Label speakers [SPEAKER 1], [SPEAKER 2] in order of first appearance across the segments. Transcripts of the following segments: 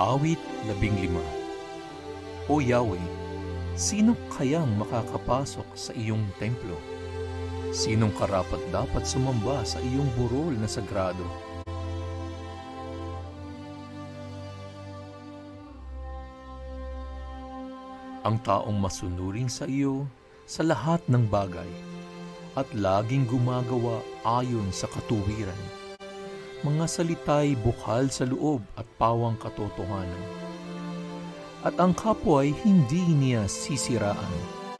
[SPEAKER 1] Awit 15. O Yahweh, sino kayang makakapasok sa iyong templo? Sinong karapat-dapat sumamba sa iyong burol na sagrado? Ang taong masunurin sa iyo sa lahat ng bagay at laging gumagawa ayon sa katuwiran. Mga salita'y bukal sa loob at pawang katotohanan. At ang kapwa'y hindi niya sisiraan.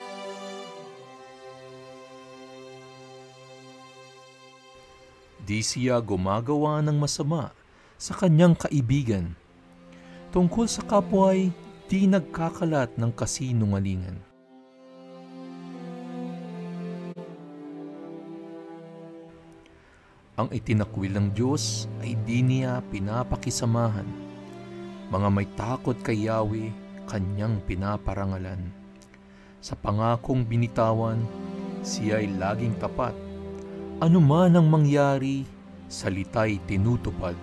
[SPEAKER 1] Di siya gumagawa ng masama sa kanyang kaibigan. Tungkol sa kapwa'y di nagkakalat ng kasinungalingan. Ang itinakwil ng Diyos ay di niya pinapakisamahan. Mga may takot kay Yahweh, kanyang pinaparangalan. Sa pangakong binitawan, siya'y laging tapat. Ano man ang mangyari, salita'y tinutupad.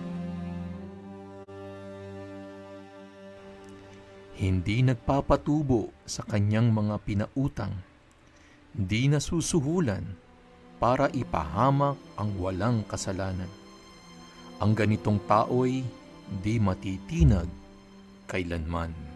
[SPEAKER 1] Hindi nagpapatubo sa kanyang mga pinautang. Di nasusuhulan para ipahamak ang walang kasalanan. Ang ganitong tao'y di matitinag kailanman.